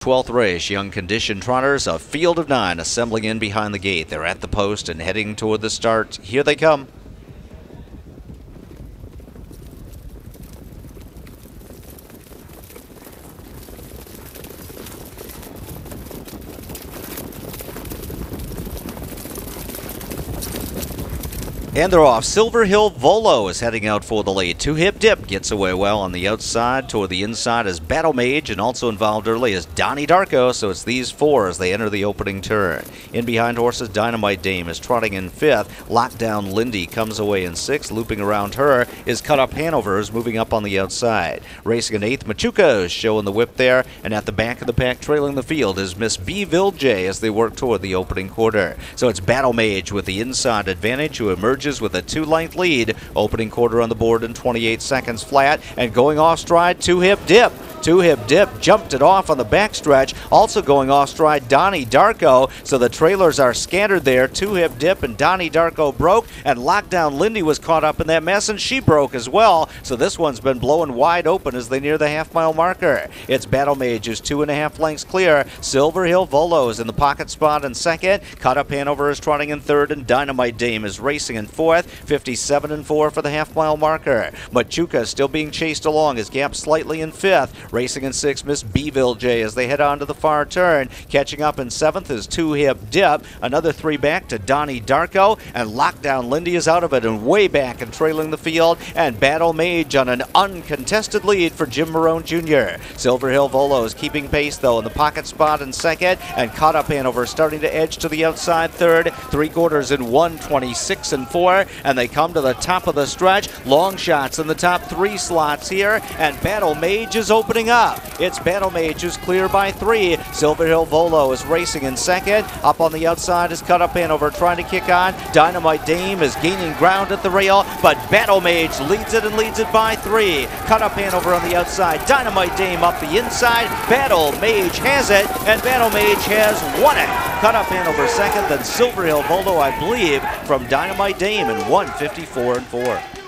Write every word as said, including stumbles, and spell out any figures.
twelfth race, Young Condition Trotters, a field of nine assembling in behind the gate. They're at the post and heading toward the start. Here they come. And they're off. Silver Hill Volo is heading out for the lead. Two Hip Dip gets away well on the outside. Toward the inside is Battle Mage, and also involved early is Donnie Darko. So it's these four as they enter the opening turn. In behind horses, Dynamite Dame is trotting in fifth. Lockdown Lindy comes away in sixth. Looping around her is Cut Up Hanover, is moving up on the outside. Racing in eighth, Machuca is showing the whip there. And at the back of the pack, trailing the field, is Miss Beeville J as they work toward the opening quarter. So it's Battle Mage with the inside advantage, who emerges with a two-length lead. Opening quarter on the board in twenty-eight seconds flat, and going off stride, Two Hip Dip. Two Hip Dip jumped it off on the backstretch. Also going off stride, Donnie Darko. So the trailers are scattered there. Two Hip Dip and Donnie Darko broke, and Lockdown Lindy was caught up in that mess, and she broke as well. So this one's been blowing wide open as they near the half-mile marker. It's Battle Mage who's two and a half lengths clear. Silver Hill Volo is in the pocket spot in second. Cut Up Hanover is trotting in third, and Dynamite Dame is racing in fourth. fifty-seven and four for the half-mile marker. Machuca is still being chased along. His gap slightly in fifth. Racing in sixth, Miss Beeville J as they head on to the far turn. Catching up in seventh is Two Hip Dip. Another three back to Donnie Darko, and Lockdown Lindy is out of it and way back and trailing the field. And Battle Mage on an uncontested lead for Jim Marone Junior Silver Hill Volo is keeping pace though in the pocket spot in second, and Cut Up Hanover starting to edge to the outside third. Three quarters in one twenty-six and four, and they come to the top of the stretch. Long shots in the top three slots here, and Battle Mage is opening up. It's Battle Mage who's clear by three. Silver Hill Volo is racing in second. Up on the outside is Cut Up Hanover trying to kick on. Dynamite Dame is gaining ground at the rail, but Battle Mage leads it and leads it by three. Cut Up Hanover on the outside. Dynamite Dame up the inside. Battle Mage has it, and Battle Mage has won it. Cut Up Hanover second, then Silver Hill Volo, I believe, from Dynamite Dame in one fifty-four and four.